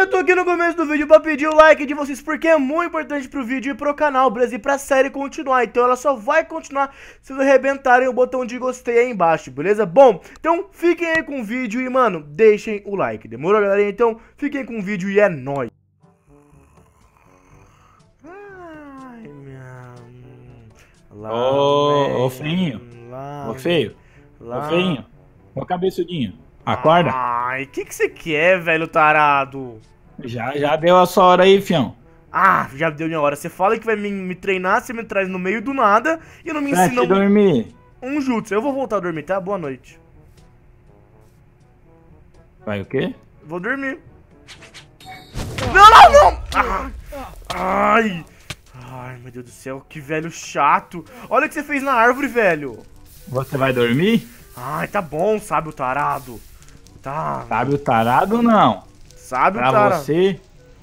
eu tô aqui no começo do vídeo pra pedir o like de vocês, porque é muito importante pro vídeo e pro canal, beleza? E pra série continuar, então ela só vai continuar se vocês arrebentarem o botão de gostei aí embaixo, beleza? Bom, então fiquem aí com o vídeo e, mano, deixem o like, demorou, galera? Então fiquem com o vídeo e é nóis! Ai, minha... Ô, feinho. Ô, feio. Ô, feinho. Ô, cabeçudinho. Acorda. Ai, que você quer, velho tarado? Já deu a sua hora aí, fião. Ah, já deu minha hora. Você fala que vai me treinar, você me traz no meio do nada e não me Pra ensina te dormir. um jutsu. Eu vou voltar a dormir, tá? Boa noite. Vai o quê? Vou dormir. Não! Ai! Ai, meu Deus do céu, que velho chato. Olha o que você fez na árvore, velho. Você vai dormir? Ai, tá bom, sabe o tarado. Tá. Sabe o tarado ou não? Sabe o Pra tarado. você...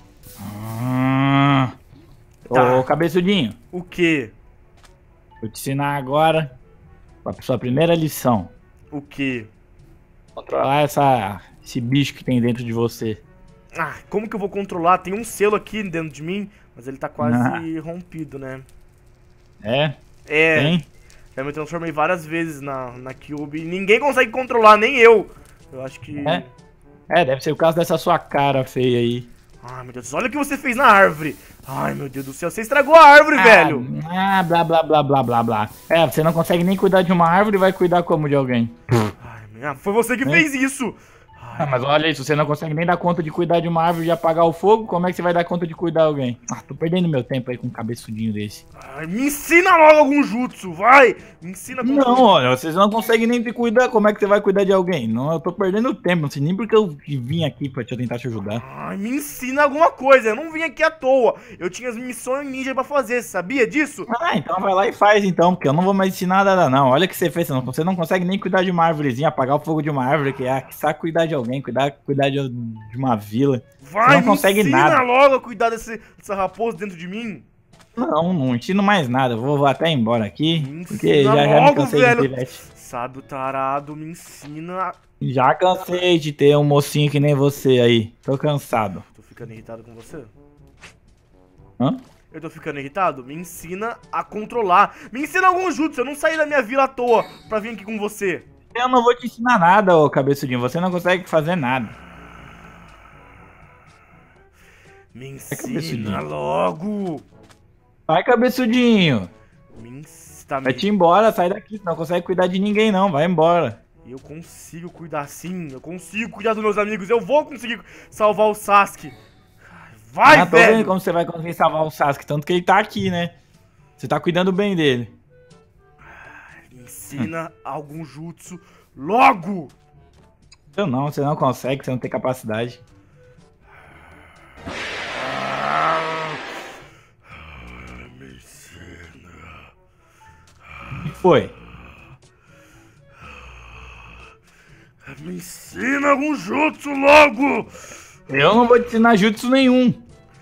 Tá. Ô, cabeçudinho. O quê? Vou te ensinar agora a sua primeira lição. O quê? Controlar esse bicho que tem dentro de você. Ah, como que eu vou controlar? Tem um selo aqui dentro de mim, mas ele tá quase rompido, né? É? É. Tem? Já me transformei várias vezes na Cube e ninguém consegue controlar, nem eu. Eu acho que... Deve ser o caso dessa sua cara feia aí. Ai, meu Deus, olha o que você fez na árvore. Ai, meu Deus do céu, você estragou a árvore, velho. Blá, blá, blá, blá, blá, blá. Você não consegue nem cuidar de uma árvore e vai cuidar como de alguém? Ai, foi você que fez isso. Mas olha isso, você não consegue nem dar conta de cuidar de uma árvore e apagar o fogo, como é que você vai dar conta de cuidar de alguém? Tô perdendo meu tempo aí com um cabeçudinho desse. Ai, me ensina logo algum jutsu, vai. Me ensina como... Não, olha, vocês não conseguem nem te cuidar, como é que você vai cuidar de alguém? Não, eu tô perdendo tempo, não sei nem porque eu vim aqui pra tentar te ajudar. Ai, me ensina alguma coisa, eu não vim aqui à toa. Eu tinha as missões ninja pra fazer, sabia disso? Então vai lá e faz então, porque eu não vou mais ensinar nada não. Olha o que você fez, você não consegue nem cuidar de uma árvorezinha, apagar o fogo de uma árvore, que sabe cuidar de alguém, cuidar de uma vila. Vai, você não consegue me ensina nada. logo a cuidar dessa raposa dentro de mim. Não ensino mais nada, eu vou até embora aqui, Me porque ensina já me logo, cansei velho. de ter. Sabe o tarado, me ensina. Já cansei de ter um mocinho que nem você aí, tô cansado. Tô ficando irritado com você? Hã? Eu tô ficando irritado? Me ensina a controlar. Me ensina algum jutsu, eu não saí da minha vila à toa pra vir aqui com você. Eu não vou te ensinar nada, ô cabeçudinho, você não consegue fazer nada. Me ensina logo. Vai, cabeçudinho. Tá Vai te embora, sai daqui, você não consegue cuidar de ninguém não, vai embora. Eu consigo cuidar sim, eu consigo cuidar dos meus amigos, eu vou conseguir salvar o Sasuke. Vai, tô vendo velho! como você vai conseguir salvar o Sasuke, tanto que ele tá aqui, né? Você tá cuidando bem dele. Me ensina algum jutsu logo! Você não consegue, você não tem capacidade. Me ensina. O que foi? Me ensina algum jutsu logo! Eu não vou te ensinar jutsu nenhum.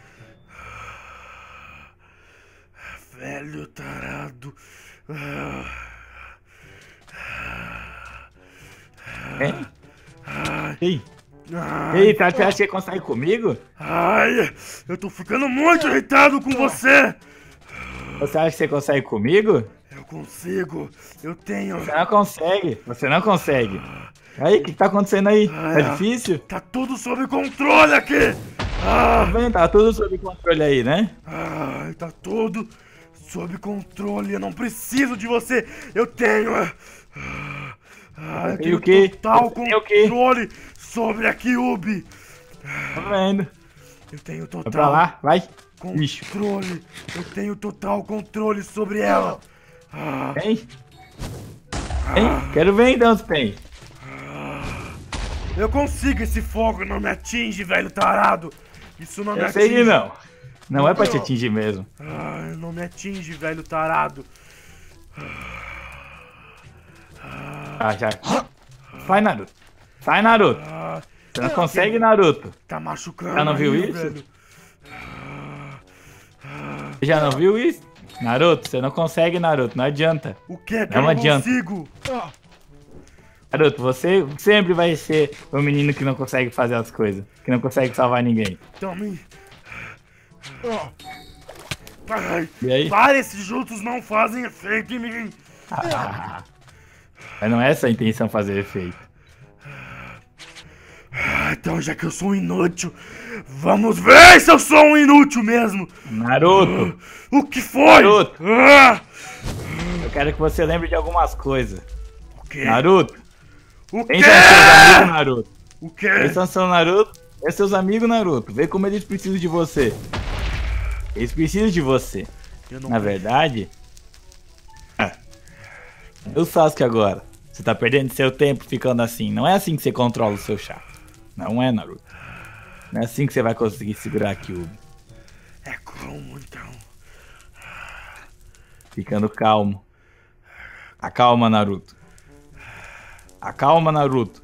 Velho tarado. Ei, você acha que consegue comigo? Ai, eu tô ficando muito irritado com você! Você acha que você consegue comigo? Eu consigo, eu tenho... Você não consegue. Aí, o que tá acontecendo aí? Tá difícil? Tá tudo sob controle aqui! Tá vendo? Tá tudo sob controle aí, né? Ai, tá tudo sob controle, eu não preciso de você! Eu tenho... eu tenho o quê? total Tem o quê? controle sobre a Kyuubi! Tá vendo? Eu tenho Vai total... pra lá, vai. Bicho. controle! Eu tenho total controle sobre ela! Tem? Quero ver então se tem. Eu consigo, esse fogo não me atinge, velho tarado! Isso não me Eu atinge! sei que não. Não é pra te atingir mesmo. Não me atinge, velho tarado! Já. Vai, Naruto. Sai, Naruto. Você não consegue, Naruto. Tá machucando. Já não viu aí, isso? velho. Você já não viu isso? Naruto, você não consegue, Naruto. Não adianta. O que é que Não eu não adianta. consigo? Naruto, você sempre vai ser o menino que não consegue fazer as coisas. Que não consegue salvar ninguém. Tome. Ai, E aí? para, esses juntos não fazem efeito em mim. Mas não é essa a intenção fazer efeito. Então, já que eu sou um inútil, vamos ver se eu sou um inútil mesmo. Naruto! O que foi? Naruto! Eu quero que você lembre de algumas coisas. O quê? Naruto! O quê? Quem são seus amigos, Naruto? O quê? Quem são seus Naruto? É seus amigos, Naruto. Vê como eles precisam de você. Eles precisam de você. Eu não Na verdade... O Sasuke agora. Você tá perdendo seu tempo ficando assim. Não é assim que você controla o seu chakra. Não é, Naruto. Não é assim que você vai conseguir segurar a Kyuubi. É como, então? Ficando calmo. Acalma, Naruto. Acalma, Naruto.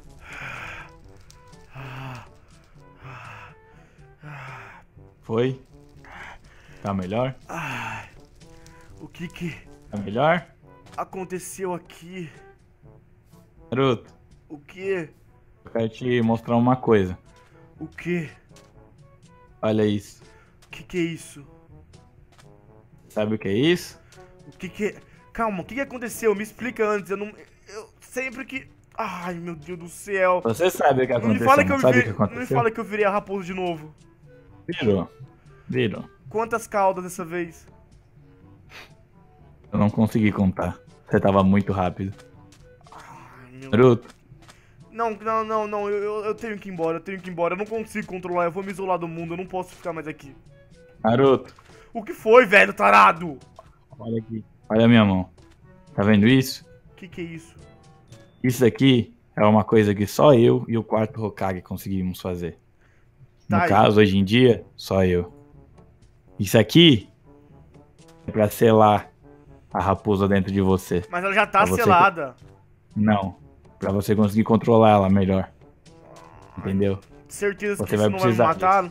Foi? Tá melhor? O que Tá melhor? aconteceu aqui? Naruto, O que? eu quero te mostrar uma coisa. O que? Olha isso. O que é isso? Sabe o que é isso? O que... Calma, o que aconteceu? Me explica antes, eu não... Eu sempre que... Ai, meu Deus do céu. Você sabe o que Não me aconteceu, fala que não eu sabe o virei... que Não me aconteceu? fala que eu virei a raposa de novo. Virou. Virou. Quantas caudas dessa vez? Eu não consegui contar. Você tava muito rápido. Ai, meu... Naruto, Não, eu tenho que ir embora, eu não consigo controlar, eu vou me isolar do mundo, eu não posso ficar mais aqui. Naruto, O que foi, velho, tarado? olha aqui. Olha a minha mão. Tá vendo isso? O que é isso? Isso aqui é uma coisa que só eu e o quarto Hokage conseguimos fazer. No Tá aí. caso, hoje em dia, só eu. Isso aqui é pra selar a raposa dentro de você. Mas ela já tá Pra você- selada. Não. Pra você conseguir controlar ela melhor. Entendeu? Certeza que Você isso vai não vai me precisar matar?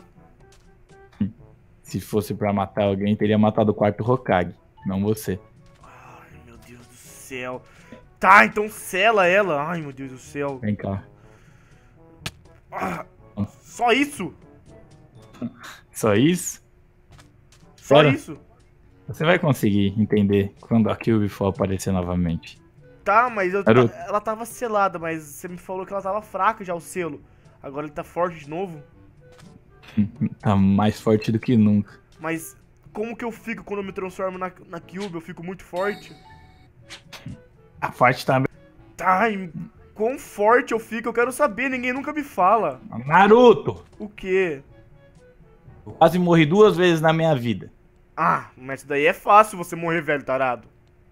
Se fosse pra matar alguém, teria matado o quarto Hokage, não você. Ai, meu Deus do céu. Tá, então sela ela. Ai, meu Deus do céu. Vem cá. Ah, só isso? Só isso? Só Sério? isso? Você vai conseguir entender quando a Kyuubi for aparecer novamente. Tá, mas Naruto. ela tava selada, mas você me falou que ela tava fraca já o selo. Agora ele tá forte de novo. Tá mais forte do que nunca. Mas como que eu fico quando eu me transformo na Kyuubi? Eu fico muito forte? A forte tá... Tá, e quão forte eu fico? Eu quero saber, ninguém nunca me fala. Naruto! O quê? Eu quase morri 2 vezes na minha vida. Ah, mas isso daí é fácil você morrer, velho tarado.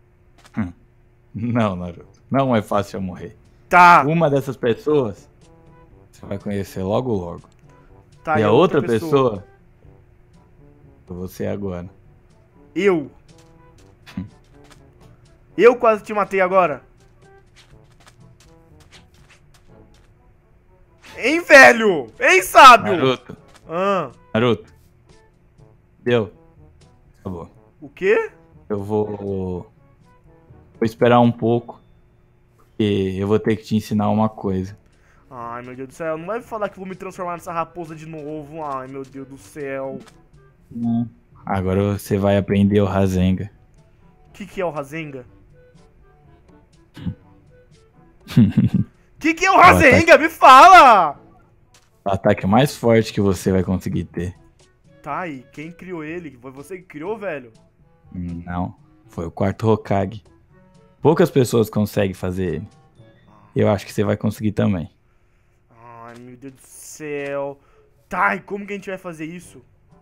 Não, Naruto. Não é fácil eu morrer. Tá, Uma dessas pessoas você vai conhecer logo logo. tá. E a outra pessoa é você agora. Eu. Eu quase te matei agora. Hein, velho? Hein, sábio? Naruto, Ah, Naruto. Deu. Acabou. o quê? Eu vou esperar um pouco. Porque eu vou ter que te ensinar uma coisa. Ai, meu Deus do céu. Não vai me falar que eu vou me transformar nessa raposa de novo. Ai, meu Deus do céu. Agora você vai aprender o Rasengan. O que é o Rasengan? O que é o Rasengan? Me fala! O ataque mais forte que você vai conseguir ter. Tá, e quem criou ele? Foi você que criou, velho? Não, foi o quarto Hokage. Poucas pessoas conseguem fazer ele. Eu acho que você vai conseguir também. Ai, meu Deus do céu. Tá, e como que a gente vai fazer isso?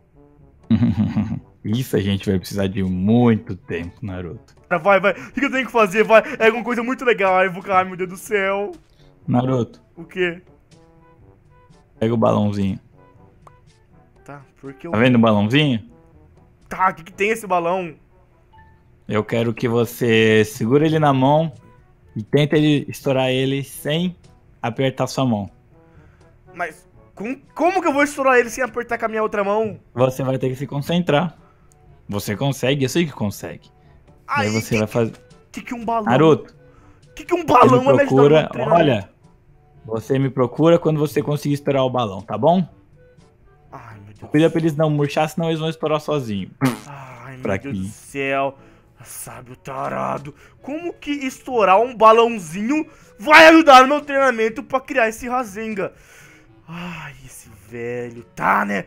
Isso a gente vai precisar de muito tempo, Naruto. Vai. O que eu tenho que fazer? Vai. É alguma coisa muito legal. Ai, meu Deus do céu. Naruto, O quê? pega o balãozinho. Tá, porque eu... Tá vendo o balãozinho? Tá, o que tem esse balão? Eu quero que você segura ele na mão e tenta estourar ele sem apertar sua mão. Mas como que eu vou estourar ele sem apertar com a minha outra mão? Você vai ter que se concentrar. Você consegue, eu sei que consegue. E aí você vai fazer... Que um balão? Naruto, Que um balão vai me ajudar no meu treinamento? Olha, você me procura quando você conseguir estourar o balão, tá bom? Ai, meu Deus. Cuida pra eles não murchar, senão eles vão estourar sozinho. Ai, meu Deus do céu. Sabe o tarado. Como que estourar um balãozinho vai ajudar no meu treinamento pra criar esse Rasengan? Ai, esse velho, tá, né?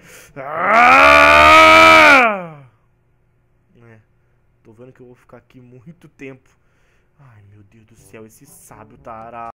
Tô vendo que eu vou ficar aqui muito tempo. Ai, meu Deus do céu, esse sábio tarado.